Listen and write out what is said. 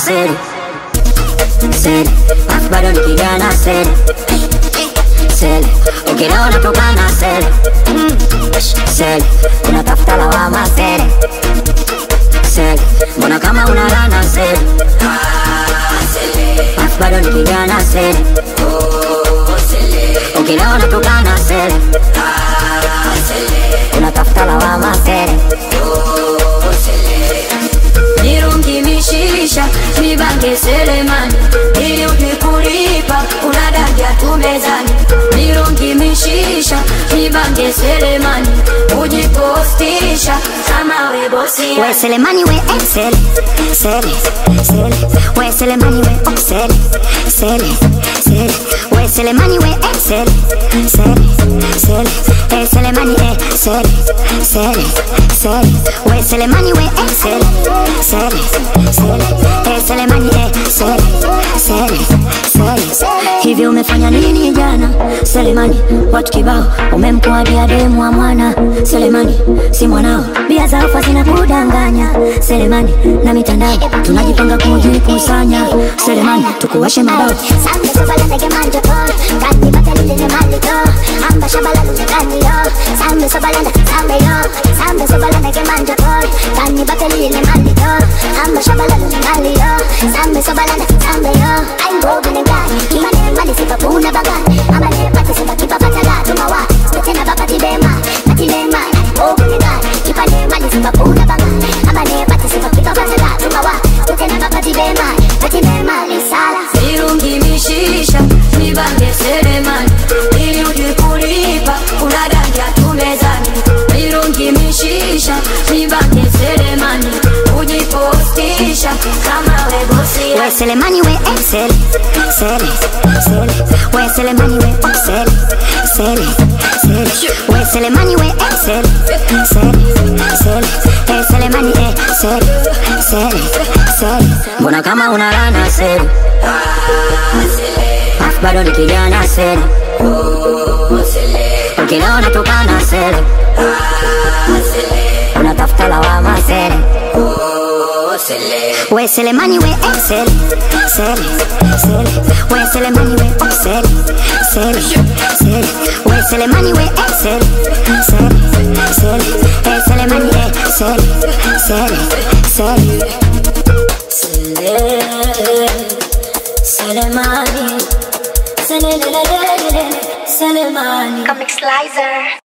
sele sele, afu bado ni kijana sele sele, ukiona unatokana sele sele, unatafuta lawama sele sele, mbona kama unalana sele afu bado ni kijana sele ukiona unatokana sele unatafuta lawama sele. Nirungi mishisha, nibange selemani, ili ukikulipa, unadagia tumezani. Nirungi mishisha, nibange selemani, ujipostisha, kama we bosi. We selemani we sele, sele, sele. We selemani we sele, sele, sele. We selemani we sele, sele, sele. Selemani sele, sele, sele. We selemani we sele, sele, sele. Selemani sele, sele, sele. Hivi umefanya nini jana Selemani? Watu kibao umemkuadia demu wa mwana Selemani, si mwanao, bia za ufa zinakudanganya Selemani, na mitandao tunajipanga kujikusanya Selemani, tukuwashe madao. Sambe sobala ndege manjo to, kati batali lile mali to, amba shabala lule kani yo. Sambe sobala ndege sambe yo, sambe sobala ndege manjo to, kani batali lile mali to, amba shabala lule mali yo. Sambe sobala ndege sambe yo, I'm broken and gone. Kimane mali sipa puna bagan, amba ne pati sipa kipa batala tumawa. Betena babati bema, pati bema, broken and gone. Kimane mali sipa puna bagan, amba ne pati sipa kipa batala tumawa. Betena babati bema, pati bema lisala. Nirungi mishisha, nibange selemani, ili ukikulipa, unadagia tumezani. Nirungi mishisha, nibange selemani, ujipostisha, kama we bosi. We selemani we sele, sele, sele. We selemani we sele, sele, sele. We selemani we sele, sele, sele. Selemani sele, sele, sele. Mbona kama unalana sele afu bado ni kijana sele ukiona unatokana sele unatafuta lawama sele. We selemani we sele, sele, sele. We selemani we sele, sele, sele. We selemani we sele, sele, sele. Selemani sele, sele, sele. Selemani, Selemani, Selemani. Comic Slicer.